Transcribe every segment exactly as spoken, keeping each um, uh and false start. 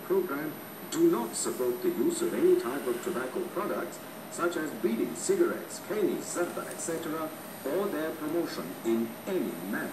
program do not support the use of any type of tobacco products such as bidi, cigarettes, keni, zarda, et cetera, or their promotion in any manner.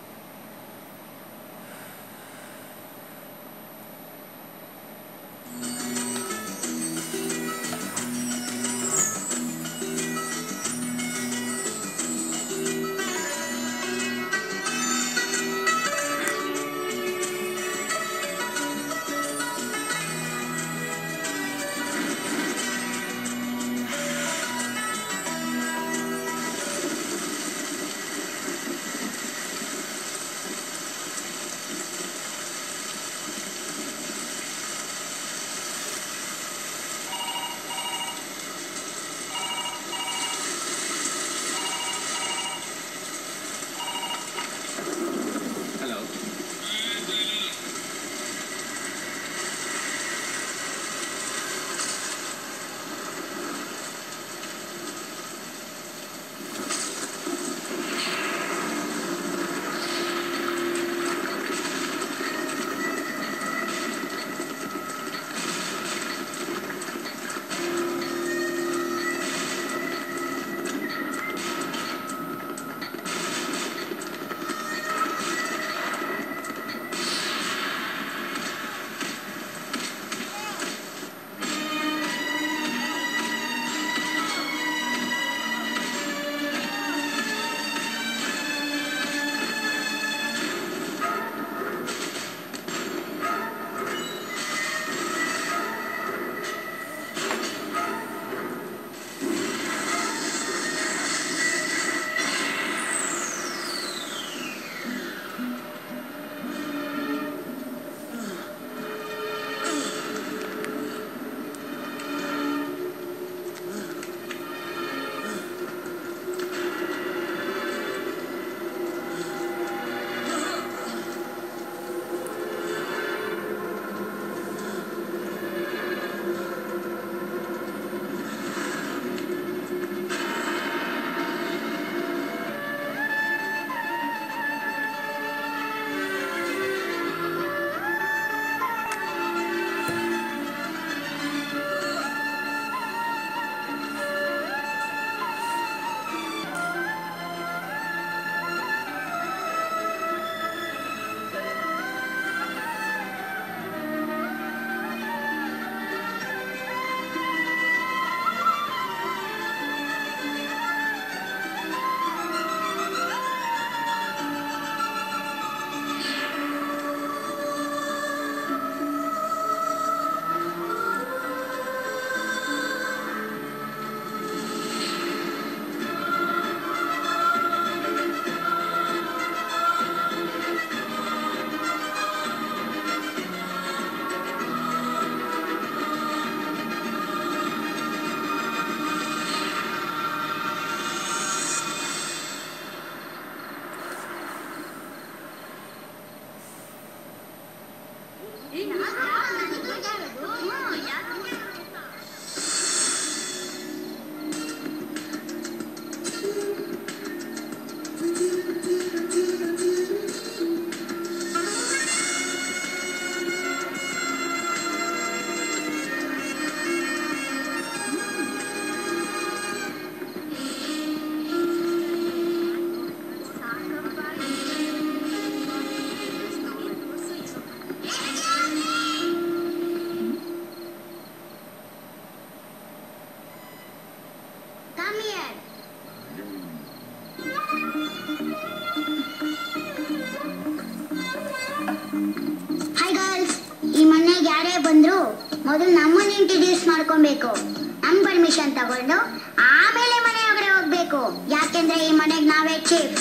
ಮೊದಲು ನಮ್ಮನ್ನ introduce ಮಾಡ್ಕೊಬೇಕು. ನಮ್ಮ permission ತಗೊಂಡು ಆಮೇಲೆ ಮನೆ ಒಳಗಡೆ ಹೋಗ್ಬೇಕು. ಯಾಕೆಂದ್ರೆ ಈ ಮನೆಗೆ ನಾವೇ chief.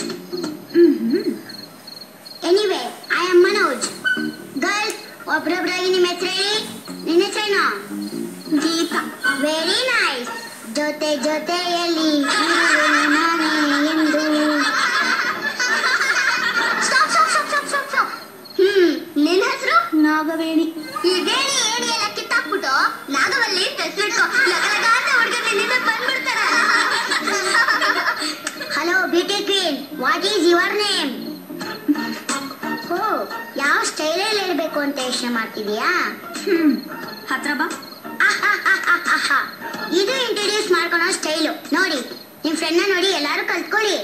Anyway I am Manoj. Girls ಒಬ್ರೊಬ್ರಾಗಿ ನಿಮ್ಮ ಹೆಸರು ಹೇಳಿ. ನಿನ್ನ ಹೆಸರೇನು? ದೀಪಾ. Very nice. ಜೊತೆ ಜೊತೆಯಲ್ಲಿ ನಾನೇ ಎಂದು. ಹ್ಮ್ ನಿನ್ನ ಹೆಸರು? ನಾಗವೇಣಿ. ಈ ವೇಣಿ ಏಣಿ ಎಲ್ಲ ಕಿತ್ತಾಕ್ಬಿಟ್ಟು ನಾಗವಲ್ಲಿ ಹೆಸರಿಟ್ಕೊ. ಲಗಲಗ ಅಂತ ಹುಡುಗರು ನಿನ್ನಿಂದ ಬಂದ್ಬಿಡ್ತಾರ. Hello beauty queen, what is your name? ಓ, ಯಾವ ಸ್ಟೈಲಲ್ಲಿ ಇರಬೇಕು ಅಂತ ಯೋಚನೆ ಮಾಡ್ತಾ ಇದೆಯಾ? ಹತ್ರ ಬಾ. ಇದು ಇಂಟ್ರೊಡ್ಯೂಸ್ ಮಾಡ್ಕೊಳೋ ಸ್ಟೈಲು ನೋಡಿ. ನಿಮ್ ಫ್ರೆಂಡ್ನ ನೋಡಿ ಎಲ್ಲಾರು ಕಲ್ತ್ಕೊಳ್ಳಿ.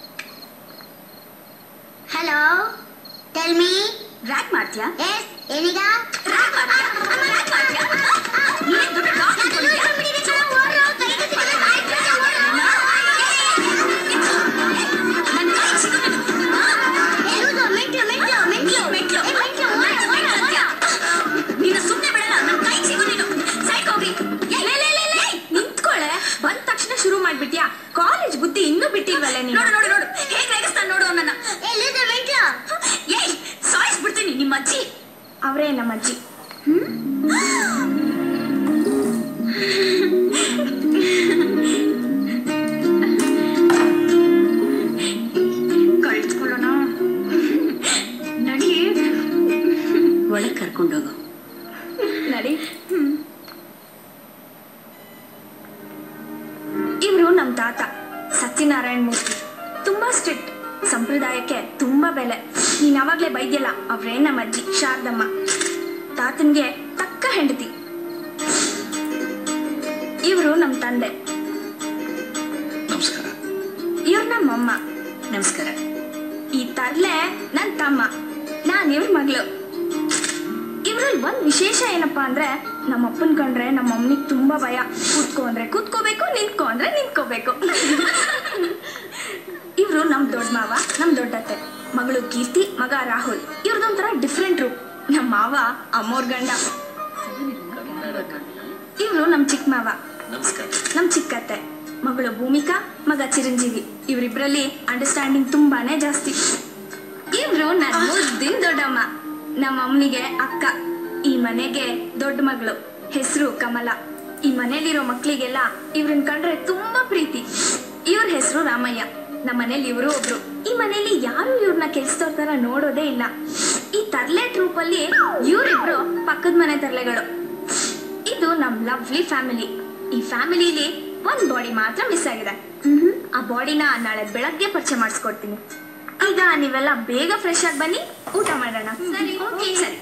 Hello, tell me. ರ್ಯಾಕ್ ಮಾಡ್ತೀಯಾ? ಎಸ್, ಏನೀಗ? ರ್ಯಾಕ್ ಮಾಡ್ತೀಯಾ? ರ್ಯಾಕ್ ಮಾಡ್ತೀಯಾ? ನೀನೇ ದೊಡ್ಡ ಡಾಕ್ಟರ್ ಅನ್ಕೊಂಡಿದ್ಯಾ? ನನ್ನ ಕೈ ಸಿಗು ನೀನು. ಮೆಟ್ಲು ಮೆಟ್ಲು ಮೆಟ್ಲು ಮೆಟ್ಲು ನಿನ್ನ ಸುಮ್ಮನೆ ಬಿಡಲ್ಲ. ನನ್ನ ಕೈ ಸಿಗು ನೀನು. ಸೈಡ್ ಹೋಗ್ರಿ. ನಿಂತ್ಕೊಳ್ಳೆ. ಬಂದ ತಕ್ಷಣ ಶುರು ಮಾಡ್ಬಿಟ್ಯಾ? ಕಾಲೇಜ್ ಬುದ್ಧಿ ಇನ್ನೂ ಬಿಟ್ಟಿಲ್ವಲ್ಲ ನೀನು? ನೋಡು ನೋಡು ನೋಡು ಹೇಗ್ ರೇಗಿಸ್ತಾನೆ ನೋಡು ಅವನನ್ನ. ಎಲ್ಲಿದೆ ಮೆಟ್ಲು? ಏಯ್, ಸಾಯಿಸ್ಬಿಡ್ತೀನಿ ನಿಮ್ಮ ಅಜ್ಜಿ. ಅವರೇ ನಮ್ಮ ಅಜ್ಜಿ. ಕಳ್ಸ್ಕೊಳ್ಳೋಣ ನಡಿ. ಒಳಗೆ ಕರ್ಕೊಂಡೋಗು. ನಡಿ. ಇವರು ನಮ್ಮ ತಾತ ಸತ್ಯನಾರಾಯಣ ಮೂರ್ತಿ. ತುಂಬಾ ಸ್ಟ್ರಿಕ್ಟ್, ಸಂಪ್ರದಾಯಕ್ಕೆ ತುಂಬಾ ಬೆಲೆ. ನೀನ್ ಅವಾಗ್ಲೇ ಬೈದ್ಯಲ್ಲ, ಅವ್ರೇ ನಮ್ಮ ಅಜ್ಜಿ ಶಾರದಮ್ಮ. ತಾತನ್ಗೆ ತಕ್ಕ ಹೆಂಡತಿ. ಇವರು ನಮ್ಮ ತಂದೆ. ನಮಸ್ಕಾರ. ಇವ್ರು ನಮ್ಮಮ್ಮ. ನಮಸ್ಕಾರ. ಈ ತರ್ಲೆ ನನ್ ತಮ್ಮ, ನಾನ್ ಇವ್ರ ಮಗಳು. ಇವ್ರಲ್ಲಿ ಒಂದ್ ವಿಶೇಷ ಏನಪ್ಪಾ ಅಂದ್ರೆ, ನಮ್ಮ ಅಪ್ಪನ್ ಕಂಡ್ರೆ ನಮ್ಮ ಅಮ್ಮನಿಗೆ ತುಂಬಾ ಭಯ. ಕೂತ್ಕೋ ಅಂದ್ರೆ ಕೂತ್ಕೋಬೇಕು, ನಿಂತ್ಕೋ ಅಂದ್ರೆ ನಿಂತ್ಕೋಬೇಕು. ಇವ್ರು ನಮ್ ದೊಡ್ಡ ಮಾವ, ನಮ್ ದೊಡ್ಡತ್ತೆ. ಮಗಳು ಕೀರ್ತಿ, ಮಗ ರಾಹುಲ್. ಇವ್ರದೊಂಥರ ಡಿಫ್ರೆಂಟ್ ರೂಪ್. ನಮ್ಮ ಮಾವ ಅಮ್ಮೋರ್ ಗಂಡ. ಇವ್ರು ನಮ್ ಚಿಕ್ಕ ಮಾವ, ನಮ್ ಚಿಕ್ಕತ್ತೆ. ಮಗಳು ಭೂಮಿಕಾ, ಮಗ ಚಿರಂಜೀವಿ. ಇವರಿಬ್ರಲ್ಲಿ ಅಂಡರ್ಸ್ಟ್ಯಾಂಡಿಂಗ್ ತುಂಬಾನೇ ಜಾಸ್ತಿ. ಇವ್ರು ನನ್ನ ಮುದ್ದಿನ ದೊಡ್ಡಮ್ಮ, ನಮ್ಮ ಅಮ್ಮನಿಗೆ ಅಕ್ಕ. ಈ ಮನೆಗೆ ದೊಡ್ಡ ಮಗಳು, ಹೆಸರು ಕಮಲ. ಈ ಮನೇಲಿರೋ ಮಕ್ಳಿಗೆಲ್ಲ ಇವ್ರನ್ನ ಕಂಡ್ರೆ ತುಂಬಾ ಪ್ರೀತಿ. ಇವ್ರ ಹೆಸರು ರಾಮಯ್ಯ. ನಮ್ಮ ಮನೇಲಿ ಇವರು ಒಬ್ರು. ಈ ಮನೇಲಿ ಯಾರು ಇವ್ರನ್ನ ಕೆಲ್ಸದವ್ರ ತರ ನೋಡೋದೇ ಇಲ್ಲ. ಈ ತರ್ಲೆ ಟ್ರೂಪ್ ಅಲ್ಲಿ ಇವರಿಬ್ರು ಪಕ್ಕದ ಮನೆ ತರ್ಲೆಗಳು. ಇದು ನಮ್ ಲವ್ಲಿ ಫ್ಯಾಮಿಲಿ. ಈ ಫ್ಯಾಮಿಲಿಲಿ ಒಂದ್ ಬಾಡಿ ಮಾತ್ರ ಮಿಸ್ ಆಗಿದೆ. ಆ ಬಾಡಿನ ನಾಳೆ ಬೆಳಗ್ಗೆ ಪರಿಚಯ ಮಾಡಿಸ್ಕೊಡ್ತೀನಿ. ಈಗ ನೀವೆಲ್ಲ ಬೇಗ ಫ್ರೆಶ್ ಆಗಿ ಬನ್ನಿ, ಊಟ ಮಾಡೋಣ. ಸರಿ, ಓಕೆ, ಸರಿ.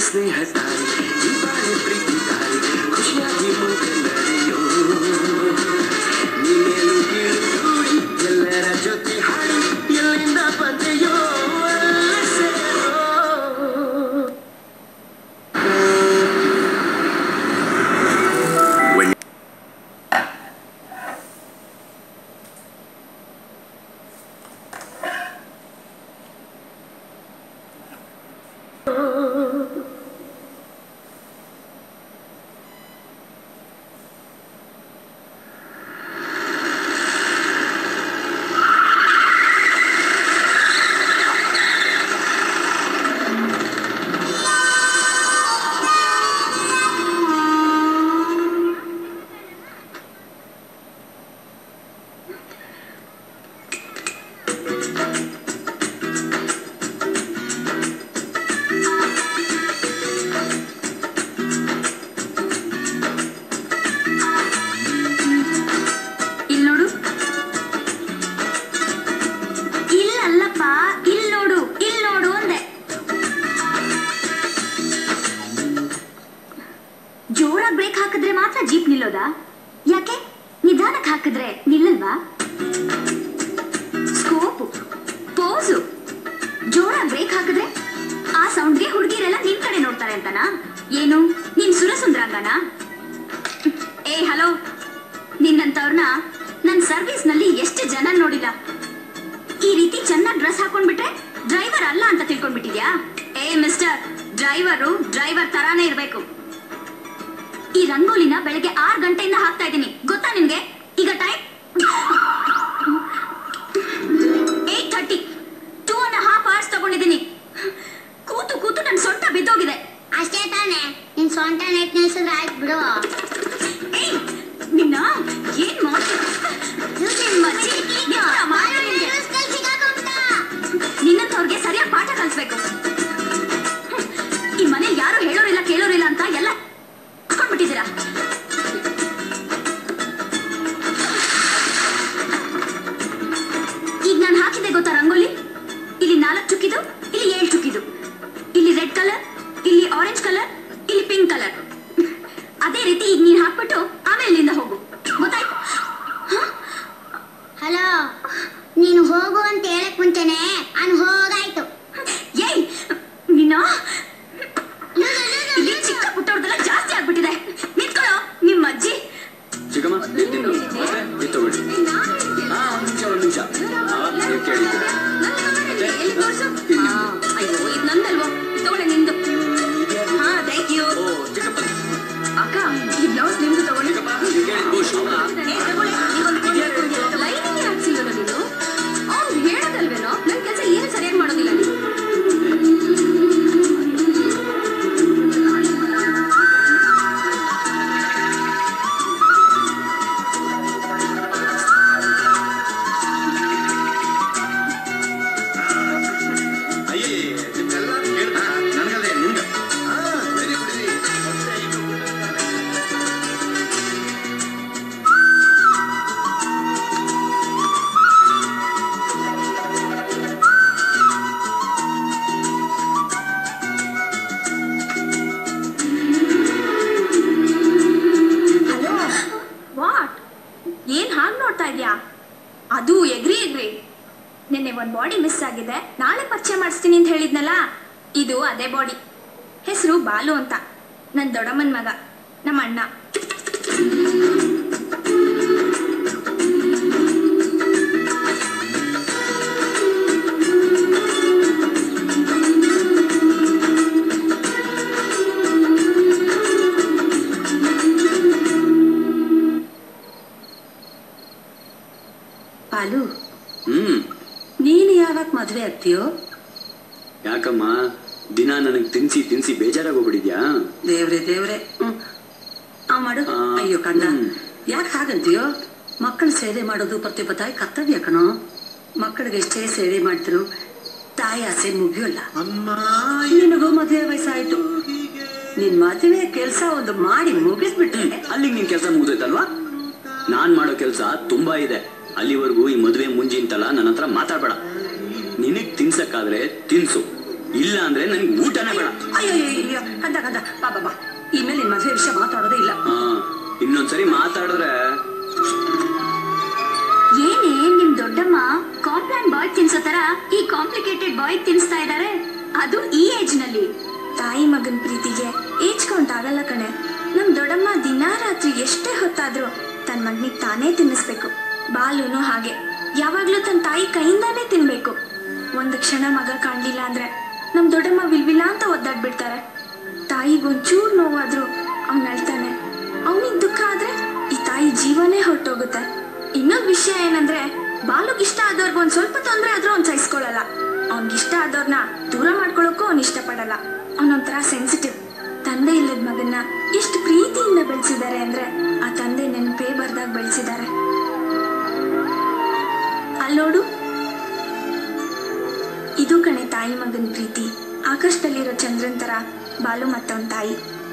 ಸ್ನೇಹ ದಾರಿ ಈ ಬಾರಿ ಪ್ರೀತಿ ದಾರಿ ಖುಷಿಯಾಗಿ ಮುಂದೆ ನಡೆಯೋ ನೀನೇನು ಕೀಳು ನೋಡಿ ಎಲ್ಲರ ಜೊತೆ ಹಾಡಿ ಎಲ್ಲಿಂದ ಬಂದೆಯೋ ಅಲ್ಲೇ ಸೇರೋ ಜೋರಾಗಿ ಬ್ರೇಕ್ ಹಾಕಿದ್ರೆ ಮಾತ್ರ ಜೀಪ್ ನಿಲ್ಲೋದಾ? ಯಾಕೆ ನಿಧಾನಕ್ಕೆ ಹಾಕಿದ್ರೆ ನಿಲ್ಲಲ್ವಾ? ಸ್ಕೋಪ್ ಪೋಸು ಜೋರಾಗಿ ಬ್ರೇಕ್ ಹಾಕಿದ್ರೆ ಆ ಸೌಂಡ್ಗೆ ಹುಡುಗಿರೆಲ್ಲ ನಿನ್ ಕಡೆ ನೋಡ್ತಾರೆ ಅಂತನಾ? ಏನು ನೀನ್ ಸುರಸುಂದ್ರಾಂಗನಾ? ಏ ಹಲೋ, ನಿನ್ನಂತವ್ರನ್ನ ನನ್ನ ಸರ್ವಿಸ್ ನಲ್ಲಿ ಎಷ್ಟು ಜನ ನೋಡಿಲ್ಲ. ಈ ರೀತಿ ಚೆನ್ನಾಗಿ ಡ್ರೆಸ್ ಹಾಕೊಂಡ್ಬಿಟ್ರೆ ಡ್ರೈವರ್ ಅಲ್ಲ ಅಂತ ತಿಳ್ಕೊಂಡ್ಬಿಟ್ಟಿದ್ಯಾ? ಏ ಮಿಸ್ಟರ್, ಡ್ರೈವರು ಡ್ರೈವರ್ ತರಾನೇ ಇರ್ಬೇಕು. ಈ ರಂಗೋಲಿನ ಬೆಳಗ್ಗೆ ಆರು ಗಂಟೆಯಿಂದ ಹಾಕ್ತಾ ಇದ್ದೀನಿ, ಗೊತ್ತಾ ನಿಮ್ಗೆ? ಈಗ time eight thirty two and half hours ತಗೊಂಡಿದ್ದೀನಿ. ಕೂತು ಕೂತು ನನ್ನ ಸೊಂಟ ಬಿದ್ದೋಗಿದೆ. ಅಷ್ಟೇ ತಾನೆ, ನಿನ್ ಸೊಂಟ ನೆಟ್ ನಿಲ್ಸಿದ್ರೆ ಆಯ್ತು ಬಿಡು. ಏಯ್ ನಿನ್ನ ಏನ್ ಮಾಡ್ತೀನಿ? ನಿನ್ನಂತವ್ರಿಗೆ ಸರಿಯಾಗಿ ಪಾಠ ಕಲಿಸ್ಬೇಕು. ಈ ಮನೆ ಯಾರು ಹೇಳೋರಿಲ್ಲ ಕೇಳೋರಿಲ್ಲ ಅಂತ ಎಲ್ಲ ಬಿಟ್ಟಿದ್ದೀರಾ. ಈಗ ನಾನು ಹಾಕಿದೆ ಗೊತ್ತಾ ರಂಗೋಲಿ? ಇಲ್ಲಿ ನಾಲ್ಕು ಚುಕ್ಕಿದು, ಇಲ್ಲಿ ಏಳು ಚುಕ್ಕಿದು, ಇಲ್ಲಿ ರೆಡ್ ಕಲರ್, ಇಲ್ಲಿ ಆರೆಂಜ್ ಕಲರ್, ಇಲ್ಲಿ ಪಿಂಕ್ ಕಲರ್. ಅದೇ ರೀತಿ ಈಗ ನೀನ್ ಹಾಕ್ಬಿಟ್ಟು ಆಮೇಲೆ ಇಲ್ಲಿಂದ ಹೋಗು, ಗೊತ್ತಾಯ್ತು? ಹಲೋ, ನೀನು ಹೋಗು ಅಂತ ಹೇಳಕ್ ಮುಂಚೆನೆ ನಾನು ಹೋಗಾಯ್ತು. ಏಯ್ ನಿನ್ನ ಇಲ್ಲಿ ಚಿಕ್ಕ ಪುಟ್ಟವ್ರದೆಲ್ಲ ಜಾಸ್ತಿ ಆಗ್ಬಿಟ್ಟಿದೆ. ನಿಂತ್ಕೊಳ್ಳೋ, ನಿಮ್ಮ ಅಜ್ಜಿ. ಚಿಕ್ಕಮ್ಮ ತಗೊಳ್ಳಿ. ಹಾ ಒಂದು ನಿಮಿಷ ಒಂದು ನಿಮಿಷ ಕೇಳಿದ್ದೆ. ಅಯ್ಯೋ ಇದು ನಂದಲ್ವೋ, ತಗೊಳ್ಳಿ ನಿಂದು. ಹಾ ಥ್ಯಾಂಕ್ ಯು. ಅಕ್ಕ ಈ ಬ್ಲೌಸ್ ನಿಮ್ದು ತಗೊಳ್ಳಿ. ಲೈನಿಂಗ್ ಹಾಕ್ಸಿಲ್ವಲ್ಲ ನೀನು? ಅವ್ನು ಹೇಳೋದಲ್ವೇನೋ, ನನ್ನ ಕೆಲಸ ಏನು ಸರಿಯಾಗಿ ಮಾಡೋದಿಲ್ಲ ನೀನು. ಅದು ಎಗ್ರಿ ಎಗ್ರಿ ನಿನ್ನೆ ಒಂದು ಬಾಡಿ ಮಿಸ್ ಆಗಿದೆ, ನಾಳೆ ಪರಿಚಯ ಮಾಡಿಸ್ತೀನಿ ಅಂತ ಹೇಳಿದ್ನಲ್ಲ, ಇದು ಅದೇ ಬಾಡಿ. ಹೆಸರು ಬಾಲು ಅಂತ, ನನ್ನ ದೊಡ್ಡಮ್ಮನ ಮಗ, ನಮ್ಮ ಅಣ್ಣ. ಪಾಲು, ಹ್ಮ್ ನೀನು ಯಾವಾಗ ಮದುವೆ ಆಗ್ತೀಯೋ? ಯಾಕಮ್ಮ ದಿನ ನನಗೆ ತಿನ್ಸಿ ತಿನ್ಸಿ ಬೇಜಾರಾಗೋಗ್ಬಿಟ್ಟಿದ್ಯಾ? ದೇವ್ರೆ ದೇವ್ರೆ. ಹ್ಮ್ ಆ ಮಾಡು. ಅಯ್ಯೋ ಕಣ್ಣ, ಯಾಕೆ ಹಾಗಂತೀಯೋ? ಮಕ್ಕಳು ಸೇವೆ ಮಾಡೋದು ಪ್ರತಿಯೊಬ್ಬ ತಾಯಿ ಕರ್ತವ್ಯ ಕಣೋ. ಮಕ್ಕಳಿಗೆ ಎಷ್ಟೇ ಸೇವೆ ಮಾಡ್ತಿರು ತಾಯಿ ಆಸೆ ಮುಗಿಯೋಲ್ಲ. ನಿನಗೂ ಮದುವೆ ವಯಸ್ಸಾಯ್ತು, ನಿನ್ ಮದುವೆ ಕೆಲಸ ಒಂದು ಮಾಡಿ ಮುಗಿಸ್ಬಿಟ್ರೆ ಅಲ್ಲಿಗೆ ನಿನ್ ಕೆಲಸ ಮುಗಿದೋಯ್ತಲ್ವಾ? ನಾನ್ ಮಾಡೋ ಕೆಲಸ ತುಂಬಾ ಇದೆ. ಅಲ್ಲಿವರೆಗೂ ಈ ಮದುವೆ ಮುಂಜಿ ಅಂತಲ್ಲ ನನ್ನ ಹತ್ರ ಮಾತಾಡ್ಬೇಡ. ನಿನಗ್ ತಿನ್ಸಕ್ಕಾದ್ರೆ ತಿನ್ಸು, ಇಲ್ಲ ಅಂದ್ರೆ ನನ್ಗೆ ಊಟನೇ ಬೇಡ. ಅಯ್ಯೋ ಅಂದ ಕಂದ ಬಾ ಬಾ ಇನ್ಮೇಲೆ ನಿನ್ ಮದುವೆ ವಿಷಯ ಮಾತಾಡೋದೇ ಇಲ್ಲ. ಹಾ ಇನ್ನೊಂದ್ಸರಿ ಮಾತಾಡಿದ್ರೆ ಏನೇ ನಿಮ್ ದೊಡ್ಡಮ್ಮ ಕಾಂಪ್ಲಾನ್ ಬಾಯ್ ತಿನ್ಸೋ ತರ ಈ ಕಾಂಪ್ಲಿಕೇಟೆಡ್ ಬಾಯ್ ತಿನ್ಸ್ತಾ ಇದಾರೆ, ಅದು ಈ ಏಜ್ ನಲ್ಲಿ. ತಾಯಿ ಮಗನ್ ಪ್ರೀತಿಗೆ ಏಜ್ ಕೌಂಟ್ ಆಗಲ್ಲ ಕಣೆ. ನಮ್ ದೊಡ್ಡಮ್ಮ ದಿನಾ ರಾತ್ರಿ ಎಷ್ಟೇ ಹೊತ್ತಾದ್ರೂ ತನ್ನ ಮಗನಿಗೆ ತಾನೇ ತಿನ್ನಿಸ್ಬೇಕು. ಬಾಲುನು ಹಾಗೆ ಯಾವಾಗ್ಲೂ ತನ್ನ ತಾಯಿ ಕೈಯಿಂದಾನೇ ತಿನ್ಬೇಕು. ಒಂದು ಕ್ಷಣ ಮಗ ಕಾಣ್ಲಿಲ್ಲ ಅಂದ್ರೆ ನಮ್ ದೊಡ್ಡಮ್ಮ ವಿಲ್ವಿಲ್ಲ ಅಂತ ಒದ್ದಾಡ್ಬಿಡ್ತಾರೆ. ತಾಯಿಗೊಂಚೂರು ನೋವಾದ್ರೂ ಅವ್ನ ಅಳ್ತಾನೆ. ಅವನಿಗೆ ದುಃಖ ಆದ್ರೆ ಈ ತಾಯಿ ಜೀವನೇ ಹೊರಟೋಗುತ್ತೆ. ಇನ್ನೊಂದು ವಿಷಯ ಏನಂದ್ರೆ ಬಾಲುಗ್ ಇಷ್ಟ ಆದವ್ರಿಗೆ ಒಂದ್ ಸ್ವಲ್ಪ ತೊಂದ್ರೆ ಆದ್ರೂ ಅವ್ನ್ ಸಹಿಸ್ಕೊಳಲ್ಲ. ಅವ್ನಿಗಿಷ್ಟ ಆದವ್ರನ್ನ ದೂರ ಮಾಡ್ಕೊಳಕ್ಕೂ ಅವ್ನು ಇಷ್ಟಪಡಲ್ಲ. ಅವನೊಂಥರ ಸೆನ್ಸಿಟಿವ್. ತಂದೆ ಇಲ್ಲದ ಮಗನ್ನ ಎಷ್ಟು ಪ್ರೀತಿಯಿಂದ ಬೆಳೆಸಿದ್ದಾರೆ ಅಂದ್ರೆ ಆ ತಂದೆ ನೆನಪೇ ಬರ್ದಾಗ ಬೆಳೆಸಿದ್ದಾರೆ. ಅಲ್ಲೋಡು, ಇದು ಕಣೆ ತಾಯಿ ಮಗನ ಪ್ರೀತಿ. ಆಕಾಶದಲ್ಲಿರೋ ಚಂದ್ರನ್ ತರ ಬಾಲು ಮತ್ತವನ್ ತಾಯಿ.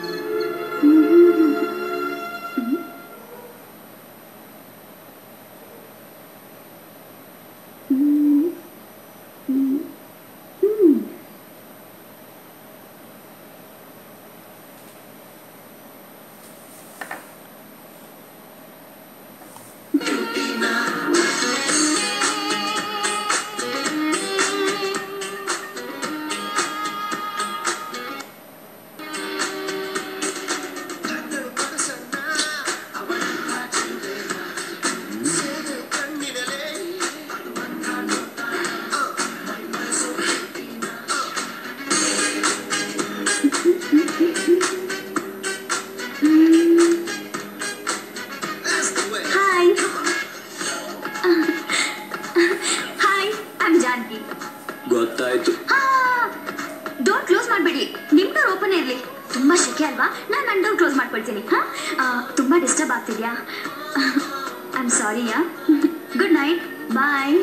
ಗೊತ್ತಾಯ್ತು. ಡೋರ್ ಕ್ಲೋಸ್ ಮಾಡಬೇಡಿ, ನಿಮ್ ಡೋರ್ ಓಪನ್ ಇರ್ಲಿ. ತುಂಬಾ ಶೆಕೆ ಅಲ್ವಾ, ನಾನು ನನ್ನ ಡೋರ್ ಕ್ಲೋಸ್ ಮಾಡ್ಕೊಳ್ತೀನಿ. ಹಾ ತುಂಬಾ ಡಿಸ್ಟರ್ಬ್ ಆಗ್ತಿದ್ಯಾ? I am sorry. Yeah good night, bye.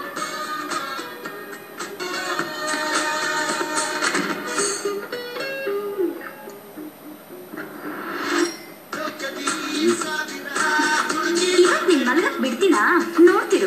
ಇವತ್ತು ನಿನ್ ಮಲಗಕ್ ಬಿಡ್ತೀನಾ? ನೋಡ್ತಿರು.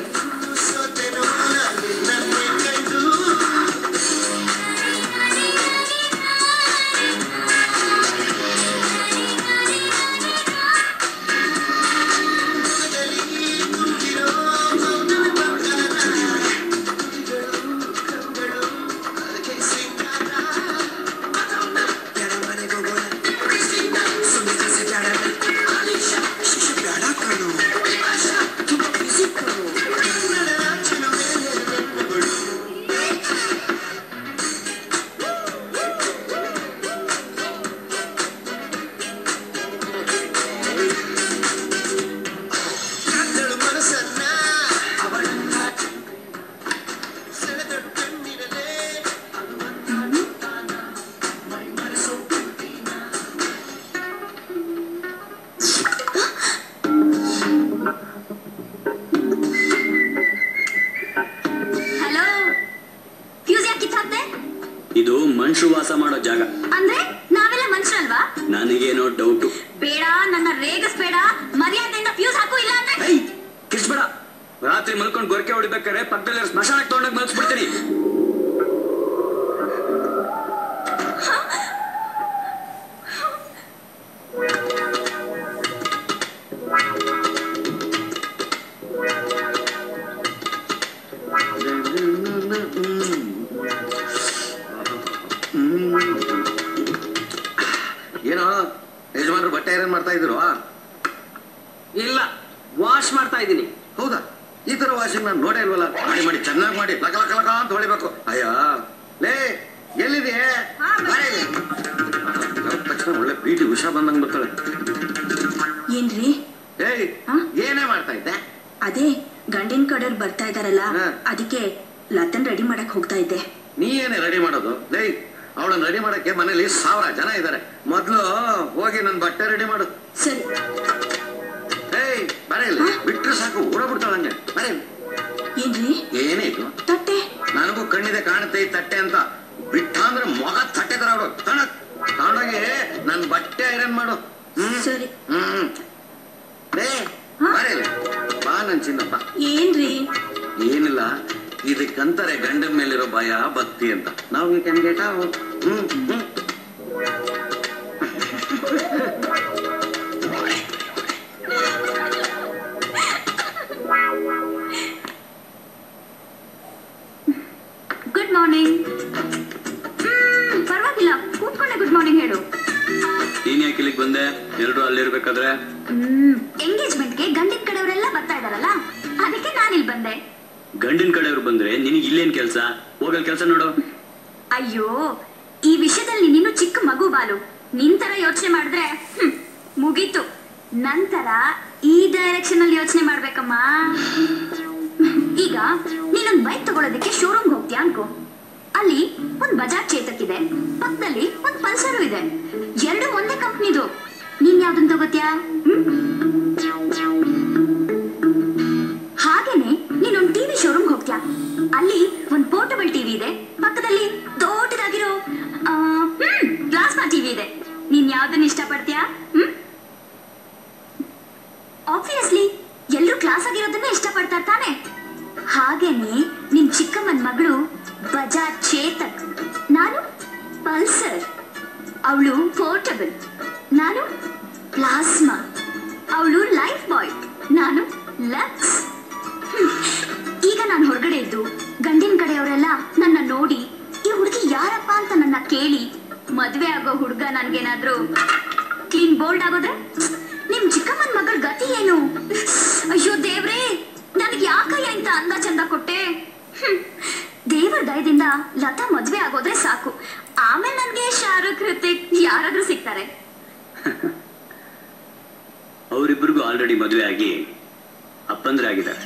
ಇದು ಮನುಷ್ಯರು ವಾಸ ಮಾಡೋ ಜಾಗ. ಅಂದ್ರೆ ನಾವೆಲ್ಲ ಮನುಷ್ಯರಲ್ವಾ? ನನಗೇನೋ ಡೌಟು. ಬೇಡ, ನನ್ನ ರೇಗಿಸ್ಬೇಡ. ಮರ್ಯಾದೆಯಿಂದ ಫ್ಯೂಸ್ ಹಾಕು, ಇಲ್ಲ ಅಂದ್ರೆ ಕಿಸ್ಬೇಡ. ರಾತ್ರಿ ಮಲ್ಕೊಂಡು ಗೊರಕೆ ಹೊಡಿಬೇಕಾದ್ರೆ ಪಕ್ಕದಲ್ಲಿ ಸ್ಮಶಾನಕ್ಕೆ ತಗೊಂಡೋಗಿ ಮಲ್ಸ್ಬಿಡ್ತೀನಿ. ಏನೋ ಯಜಮಾನ್ರು ಬಟ್ಟೆ ಐರನ್ ಮಾಡ್ತಾ ಇದ್ರು? ಇಲ್ಲ, ವಾಶ್ ಮಾಡ್ತಾ ಇದ್ದೀನಿ. ಹೌದಾ? ಈ ತರ ವಾಷಿಂಗ್ ನಾನು ನೋಡೇ ಇಲ್ವಲ್ಲ. ಮಾಡಿ ಮಾಡಿ ಚೆನ್ನಾಗಿ ಮಾಡಿ ಲಕ ಲಕ ಲಕ ಅಂತ ಹೊಳಿಬೇಕು. ಅಯ್ಯ ಲೇ ಎಲ್ಲಿದೆ? ತಕ್ಷಣ ಒಳ್ಳೆ ಪೀಟಿ ಉಷಾ ಬಂದಂಗ್ ಬರ್ತಾಳೆ. ಏನ್ರಿ? ಏಯ್ ಏನೇ ಮಾಡ್ತಾ ಇದ್ದೆ? ಅದೇ ಗಂಡಿನ ಕಡೆಯವ್ರು ಬರ್ತಾ ಇದಾರಲ್ಲ, ಅದಕ್ಕೆ ಲತನ್ ರೆಡಿ ಮಾಡಕ್ ಹೋಗ್ತಾ ಇದ್ದೆ. ನೀ ಏನೇ ರೆಡಿ ಮಾಡೋದು? ಲೇ ಅವಳನ್ನ ರೆಡಿ ಮಾಡಕ್ಕೆ ಮನೇಲಿ ಸಾವಿರ ಜನ ಇದ್ದಾರೆ. ಮೊದ್ಲು ಹೋಗಿ ನನ್ ಬಟ್ಟೆ ರೆಡಿ ಮಾಡು. ಸರಿ. ಏಯ್ ಬರೇಲಿ, ಬಿಟ್ರೆ ಸಾಕು ಓಡಬಿಡ್ತಾಳಂಗೆ. ಬರೇಲಿ. ಏನ್ರಿ? ಏನೇ ಇದು? ತಟ್ಟೆ. ನನಗೂ ಕಣ್ಣಿದೆ ಕಾಣುತ್ತೆ ಈ ತಟ್ಟೆ ಅಂತ. ಬಿಟ್ಟ ಅಂದ್ರೆ ಮೊಗ ತಟ್ಟೆ ತರ ಅವಳು. ತಣಕ್ ತಗೊಂಡೋಗಿ ನನ್ ಬಟ್ಟೆ ಐರನ್ ಮಾಡು. ಹ್ಮ್ ಸರಿ. ಹ್ಮ್ ಲೇ ಬರೇಲಿ, ಬಾ ನನ್ ಚಿನ್ನಪ್ಪ. ಏನ್ರಿ? ಏನಿಲ್ಲ, ಇದಕ್ಕಂತಾರೆ ಗಂಡನ ಮೇಲಿರೋ ಭಯ ಭಕ್ತಿ ಅಂತ. ನಾವು you can get out. Hmm hmm good morning. ಪರವಾಗಿಲ್ಲ, ಕೂತ್ಕೊಂಡೆ ಗುಡ್ ಮಾರ್ನಿಂಗ್ ಹೇಳು. ನೀನ್ ಯಾಕೆ ಇಲ್ಲಿಗೆ ಬಂದೆ? ಎಲ್ರು ಅಲ್ಲಿರ್ಬೇಕಾದ್ರೆ ಹ್ಮ್ ಎಂಗೇಜ್ಮೆಂಟ್ಗೆ ಗಂಡಿನ ಕಡೆಯವರೆಲ್ಲ ಬರ್ತಾ ಇದಾರಲ್ಲ, ಅದಕ್ಕೆ ನಾನು ಇಲ್ಲಿ ಬಂದೆ. ಗಂಡಿನ ಕಡೆಯವ್ರು ಬಂದ್ರೆ ನಿನಗೆ ಇಲ್ಲೇನ್ ಕೆಲ್ಸ? ಹೋಗಲ್ ಕೆಲ್ಸ ನೋಡು. ಅಯ್ಯೋ, ಈ ವಿಷಯದಲ್ಲಿ ನೀನು ಚಿಕ್ಕ ಮಗು ಬಾಲು. ನಿನ್ ತರ ಯೋಚನೆ ಮಾಡಿದ್ರೆ ಹ್ಮ್ ಮುಗೀತು. ನಂತರ ಈ ಡೈರೆಕ್ಷನ್ ಅಲ್ಲಿ ಯೋಚನೆ ಮಾಡ್ಬೇಕಮ್ಮ. ಈಗ ನೀನೊಂದ್ ಬೈಕ್ ತಗೊಳ್ಳೋದಕ್ಕೆ ಶೋರೂಮ್ಗೆ ಹೋಗ್ತೀಯ ಅನ್ಕೋ. ಅಲ್ಲಿ ಒಂದ್ ಬಜಾಜ್ ಚೇತಕ್ ಇದೆ, ಪಕ್ಕದಲ್ಲಿ ಒಂದ್ ಪಲ್ಸರು ಇದೆ. ಎರಡು ಒಂದೇ ಕಂಪ್ನಿದು. ನೀನ್ ಯಾವ್ದನ್ ತಗೋತೀಯಾ? ಹಾಗೇನೆ ನೀನೊಂದ್ ಟಿವಿ ಶೋರೂಮ್ಗೆ ಹೋಗ್ತೀಯಾ. ಅಲ್ಲಿ ಒಂದ್ ಪೋರ್ಟಬಲ್ ಟಿವಿ ಇದೆ, ಪಕ್ಕದಲ್ಲಿ ದೊಡ್ಡದಾಗಿರೋ ಹ್ಮ್ ಪ್ಲಾಸ್ಮಾ ಟಿವಿ ಇದೆ. ನೀನ್ ಯಾವ್ದನ್ನ ಇಷ್ಟಪಡ್ತೀಯಾ? ಹ್ಮ್ ಆಬ್ವಿಯಸ್ಲಿ ಎಲ್ರು ಕ್ಲಾಸ್ ಆಗಿರೋದನ್ನ ಇಷ್ಟಪಡ್ತಾರೆ ತಾನೆ. ಹಾಗೇನೆ ನಿನ್ ಚಿಕ್ಕಮ್ಮನ ಮಗಳು ಬಜಾಜ್ ಚೇತಕ್, ನಾನು ಪಲ್ಸರ್. ಅವಳು ಪೋರ್ಟಬಲ್, ನಾನು ಪ್ಲಾಸ್ಮಾ. ಅವಳು ಲೈಫ್ ಬಾಯ್, ನಾನು ಲಕ್ಸ್. ಈಗ ನಾನು ಹೊರಗಡೆ ಇದ್ದು ಗಂಡಿನ ಕಡೆಯವರೆಲ್ಲ ನನ್ನ ನೋಡಿ ಈ ಹುಡುಗಿ ಯಾರಪ್ಪ ಅಂತ ನನ್ನ ಕೇಳಿ ಮದ್ವೆ ಆಗೋ ಹುಡುಗ ನನ್ಗೇನಾದ್ರೂ ಕ್ಲೀನ್ ಬೋಲ್ಡ್ ಆಗೋದ್ರೆ ನಿಮ್ ಚಿಕ್ಕಮ್ಮನ ಮಗಳ ಗತಿ ಏನು? ಅಯ್ಯೋ ದೇವ್ರೇ, ನನಗೆ ಯಾಕಯ್ಯ ಇಂತ ಅಂದ ಚಂದ ಕೊಟ್ಟೆ? ದೇವರ ದಯದಿಂದ ಲತಾ ಮದ್ವೆ ಆಗೋದ್ರೆ ಸಾಕು. ಆಮೇಲೆ ನನ್ಗೆ ಶಾರುಖ್, ಹೃತಿಕ್ ಯಾರಾದ್ರೂ ಸಿಗ್ತಾರೆ. ಅವರಿಬ್ಬರಿಗೂ ಆಲ್ರೆಡಿ ಮದುವೆ ಆಗಿ ಅಪ್ಪಂದ್ರೆ ಆಗಿದ್ದಾರೆ.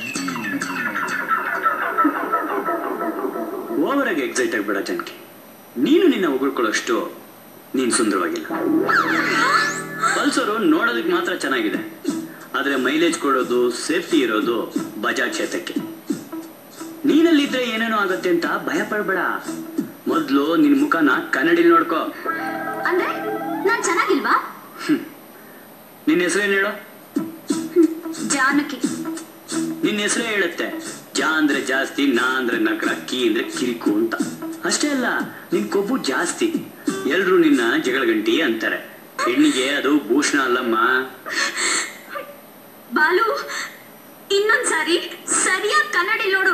ಓವರ್ ಆಗಿ ಎಕ್ಸೈಟ್ ಆಗ್ಬೇಡ ಜನಕ್ಕೆ. ನೀನು ನಿನ್ನ ಹೊಗಳ್ಕೊಳ್ಳೋಷ್ಟು ನೀನ್ ಸುಂದರವಾಗಿಲ್ಲ. ಪಲ್ಸರು ನೋಡೋದಕ್ಕೆ ಮಾತ್ರ ಚೆನ್ನಾಗಿದೆ, ಆದ್ರೆ ಮೈಲೇಜ್ ಕೊಡೋದು, ಸೇಫ್ಟಿ ಇರೋದು ಬಜಾಜ್ ಚೇತಕ್ಕೆ. ನೀನಲ್ಲಿದ್ರೆ ಏನೇನೋ ಆಗತ್ತೆ ಅಂತ ಭಯ ಪಡ್ಬೇಡ. ಮೊದ್ಲು ನಿನ್ ಮುಖನ ಕನ್ನಡಿಲಿ ನೋಡ್ಕೋ. ಅಂದ್ರೆ ನಾನ್ ಚೆನ್ನಾಗಿಲ್ವಾ? ನಿನ್ನ ಹೆಸರೇನು ಹೇಳೋ? ಜಾನಕಿ. ನಿನ್ನ ಹೆಸರೇ ಹೇಳುತ್ತೆ. ಜಾ ಅಂದ್ರೆ ಜಾಸ್ತಿ, ನಾ ಅಂದ್ರೆ ನಕರ, ಕಿ ಅಂದ್ರೆ ಕಿರಿಕು ಅಂತ. ಅಷ್ಟೇ ಅಲ್ಲ, ನಿನ್ ಕೊಬ್ಬು ಜಾಸ್ತಿ. ಎಲ್ರು ನಿನ್ನ ಜಗಳ ಗಂಟಿ ಅಂತಾರೆ. ಹೆಣ್ಣಿಗೆ ಅದು ಭೂಷಣ ಅಲ್ಲಮ್ಮ. ಬಾಲು, ಇನ್ನೊಂದ್ಸಾರಿ ಸರಿಯಾಗಿ ಕನ್ನಡಿ ನೋಡು.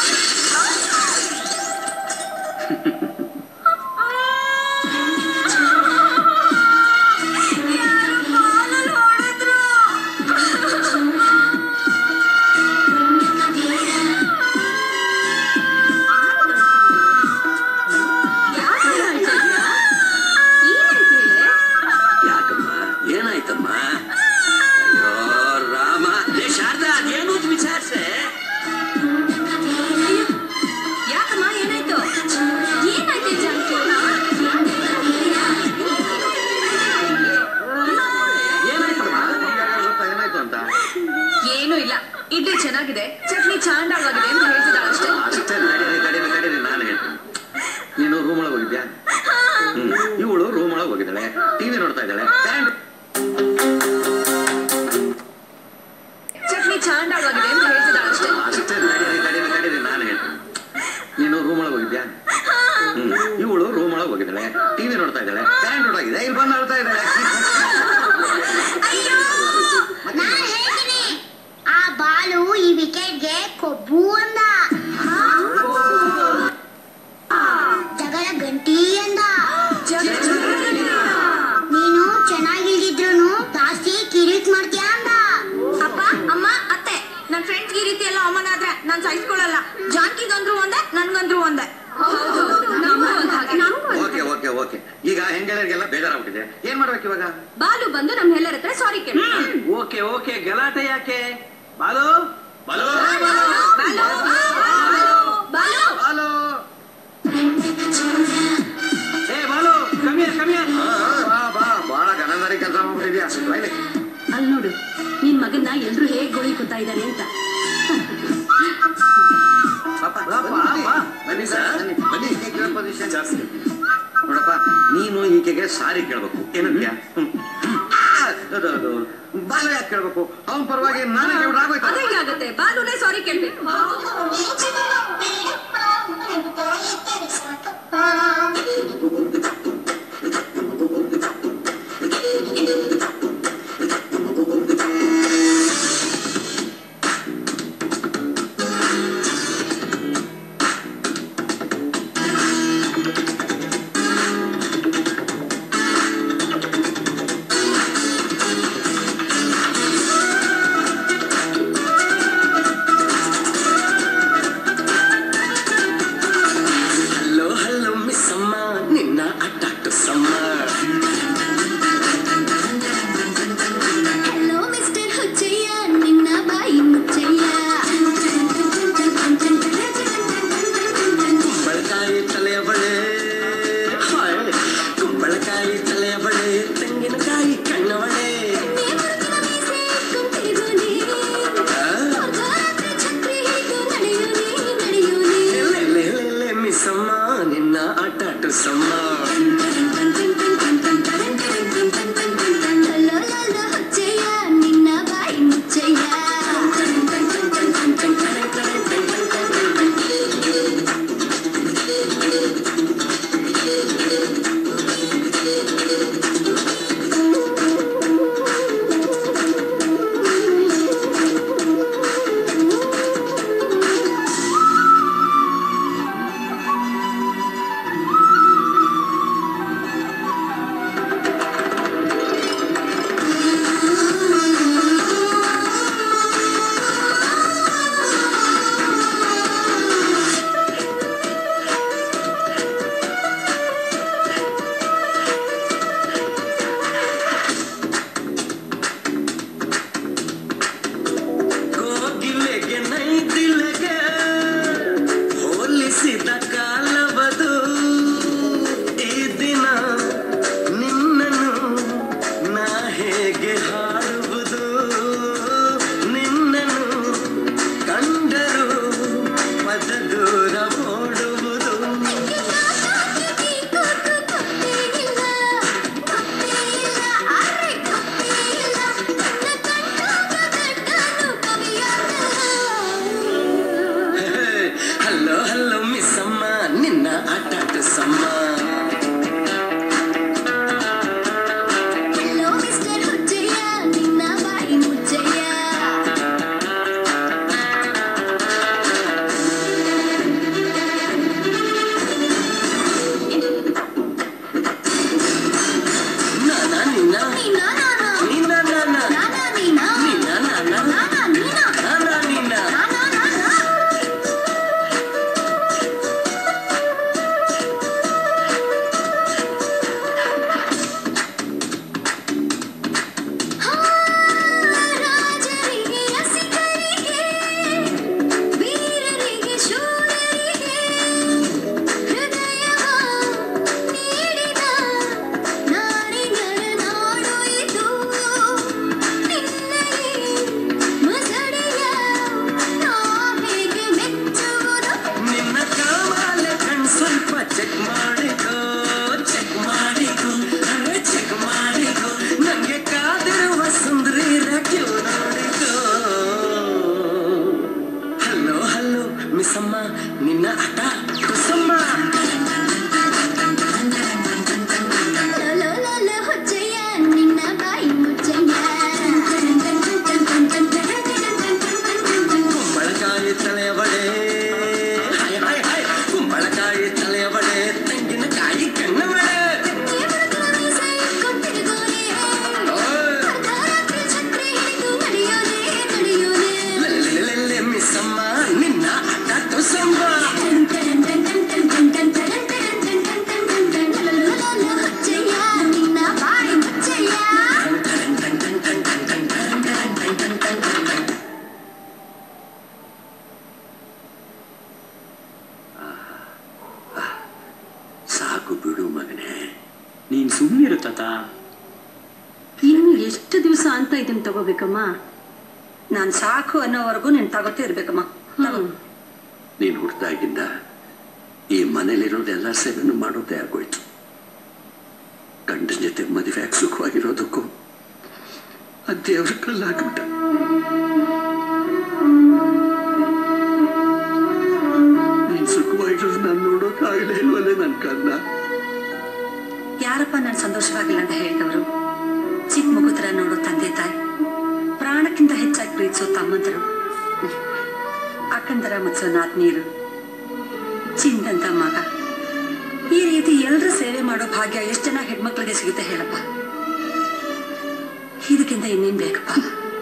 ಇಡ್ಲಿ ಚೆನ್ನಾಗಿದೆ, ಚಟ್ನಿ ಚಾಂಡಾಗಿದೆ ಅಂತ ಹೇಳ್ತಿದ್ದಾಳೆ ಅಷ್ಟೇ. ಅಷ್ಟೇ ನಡೀರಿ ನಡೀರಿ ನಡೀರಿ ನಾನು ಹೇಳ್ತೀನಿ. ನೀನು ರೂಮ್ ಒಳಗೆ ಹೋಗಿದ್ಯಾ? ಹ್ಮ್ ಇವಳು ರೂಮ್ ಒಳಗೆ ಹೋಗಿದ್ದಾಳೆ, ಟಿವಿ ನೋಡ್ತಾ ಇದ್ದಾಳೆ. ಚಟ್ನಿ ಚಾಂಡಾಗಿದೆ ಅಂತ ಹೇಳ್ತಿದ್ದಾಳೆ ಅಷ್ಟೇ. ಅಷ್ಟೇ ನಡೀರಿ ನಡೀರಿ ನಡೀರಿ ನಾನು ಹೇಳ್ತೀನಿ. ನೀನು ರೂಮ್ ಒಳಗೆ ಹೋಗಿದ್ಯಾ? ಹ್ಮ್ ಇವಳು ರೂಮ್ ಒಳಗೆ ಹೋಗಿದ್ದಾಳೆ, ಟಿವಿ ನೋಡ್ತಾ ಇದ್ದಾಳೆ. ಕರೆಂಟ್ ಹೊರಟಾಗಿದೆ, ಇಲ್ಲಿ ಬಂದು ನೋಡ್ತಾ ಇದ್ದಾಳೆ. ಆ ಬಾಲು ಈ ವಿಕೆಟ್ಗೆ ಕೊಬ್ಬು ಅಂದ, ಜಗಳ ಗಂಟಿ ಅಂದ. ನೀನು ಚೆನ್ನಾಗಿಲ್ದಿದ್ರು ಜಾಸ್ತಿ ಕಿರಿಕ್ ಮಾಡ್ತೀಯ ಅಂದ. ಅಪ್ಪ ಅಮ್ಮ ಅತ್ತೆ, ನನ್ ಫ್ರೆಂಡ್ಸ್ ಈ ರೀತಿ ಎಲ್ಲ ಅವಮಾನ ಆದ್ರೆ ನಾನ್ ಸಹಿಸ್ಕೊಳ್ಳಲ್ಲ. ಜಾನ್ಕಿಗಂದ್ರು ಒಂದೇ, ನನ್ಗಂದ್ರು ಒಂದೇ. ಓಕೆ ಓಕೆ ಓಕೆ ಈಗ ಹೆಂಗೆಲ್ಲರಿಗೆಲ್ಲ ಬೇಜಾರಾಗ್ಬಿಟ್ಟಿದೆ, ಏನ್ ಮಾಡ್ಬೇಕು ಇವಾಗ? ಬಾಲು ಬಂದು ನಮ್ ಎಲ್ಲರ ಹತ್ರ ಸಾರಿ ಕೇಳಿ. ಓಕೆ ಓಕೆ ಗಲಾಟೆ ಯಾಕೆ? ಬಾಲು ಬಾಲು ಬಾಲು ಏ ಬಾಲು ಕಮ್ಮಿ ಕಮ್ಮಿ ಬಾ ಬಹಳ ಗಣದಾರಿ ಕೆಲಸ ಮಾಡ್ಬಿಟ್ಟಿದ್ಯಾ. ಅಲ್ಲಿ ನೋಡು, ನಿನ್ ಮಗನ್ನ ಎಲ್ರು ಹೇಗ್ ಗೊಳಿಕೊತಾ ಇದ್ದಾರೆ ಅಂತ. ಬನ್ನಿ ಸರ್, ಬನ್ನಿ. ಜಾಸ್ತಿ ನೋಡಪ್ಪ, ನೀನು ಈಕೆಗೆ ಸಾರಿ ಕೇಳ್ಬೇಕು. ಏನಂತ್ಯಾ? ಬಾ ಬಾಲ ಯಾಕೆ ಕೇಳ್ಬೇಕು? ಅವನ ಪರವಾಗಿ ನಾನೇ ಕೇಳ್ಬೇಕಾಗುತ್ತೆ. ಅದೇ ಆಗುತ್ತೆ, ಬಾಲುನೇ ಸಾರಿ ಕೇಳ್ಬೇಕು. ತಗೋಬೇಕಮ್ಮ. ನಾನು ಸಾಕು ಅನ್ನೋವರೆಗೂ ನೀನು ತಗೋತೇ ಇರ್ಬೇಕಮ್ಮ. ನೀನು ಹುಟ್ಟಿದಾಗಿಂದ ಈ ಮನೇಲಿರೋದೆಲ್ಲ ಸೇವೆಯನ್ನು ಮಾಡೋದೇ ಆಗೋಯ್ತು. ಗಂಡನ ಜೊತೆ ಮದುವೆ ಸುಖವಾಗಿರೋದಕ್ಕೂ ಆ ದೇವ್ರ ಕಲ್ಲಾಗ್ಬಿಟ್ಟ. ನೀನ್ ಸುಖವಾಗಿರೋದು ನಾನು ನೋಡೋಕ್ಕಾಗಲೇ ಇಲ್ವಲ್ಲೇ ನನ್ನ ಕನ್ನ. ಯಾರಪ್ಪ ನಾನು ಸಂತೋಷವಾಗಿಲ್ಲ ಅಂತ ಹೇಳಿದವರು? ಚಿಕ್ಕ ಮಗು ಥರ ನೋಡೋ ತಂದೆ ತಾಯಿ, ಪ್ರಾಣಕ್ಕಿಂತ ಹೆಚ್ಚಾಗಿ ಪ್ರೀತಿಸೋ ತಮ್ಮಂದರು, ಅಕ್ಕಂದರ ಮುಚ್ಚೋ ನಾತ್ನೀರು, ಚಿಂದಂತ ಮಗ, ಈ ರೀತಿ ಎಲ್ಲರ ಸೇವೆ ಮಾಡೋ ಭಾಗ್ಯ ಎಷ್ಟು ಜನ ಹೆಣ್ಮಕ್ಳಿಗೆ ಸಿಗುತ್ತೆ ಹೇಳಪ್ಪ? ಇದಕ್ಕಿಂತ ಇನ್ನೇನ್ ಬೇಕಪ್ಪ?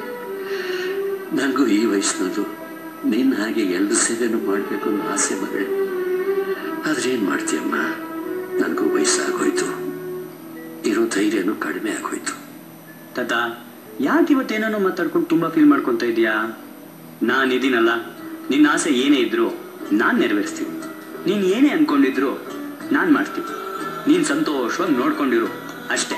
ನನಗೂ ಈ ವಯಸ್ಸಿನದು ನಿನ್ನ ಹಾಗೆ ಎಲ್ಲರ ಸೇವೆನೂ ಮಾಡಬೇಕು ಅನ್ನೋ ಆಸೆ ಮಗಳೇ. ಆದ್ರೆ ಏನ್ ಮಾಡ್ತೀಯಮ್ಮ, ನನಗೂ ವಯಸ್ಸಾಗೋಯ್ತು, ಇರೋ ಧೈರ್ಯನೂ ಕಡಿಮೆ ಆಗೋಯ್ತು. ತಾತ, ಯಾಕೆ ಇವತ್ತೇನೋ ಮಾತಾಡ್ಕೊಂಡು ತುಂಬಾ ಫೀಲ್ ಮಾಡ್ಕೊತ ಇದೀಯಾ? ನಾನಿದ್ದೀನಲ್ಲ, ನಿನ್ನ ಆಸೆ ಏನೇ ಇದ್ರು ನಾನ್ ನೆರವೇರಿಸ್ತೀನಿ. ನೀನ್ ಏನೇ ಅನ್ಕೊಂಡಿದ್ರು ನಾನ್ ಮಾಡ್ತೀನಿ. ನೀನ್ ಸಂತೋಷವಾಗಿ ನೋಡ್ಕೊಂಡಿರು ಅಷ್ಟೇ.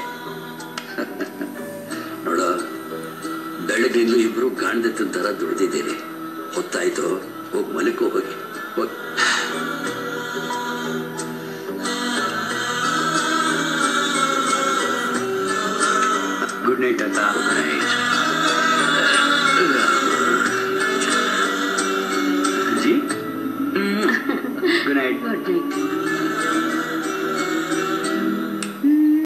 ನೋಡ, ಬೆಳಗ್ಗಿಂದಲೂ ಇಬ್ರು ಗಾಂಡದ ತರ ದುಡ್ದಿದ್ದೀರಿ. ಹೊತ್ತಾಯ್ತು, ಹೋಗಿ ಮಲಕ್ಕೋ, ಹೋಗಿ ಹೋಗಿ. ಗುಡ್ ನೈಟ್ ತಾತ. Good night.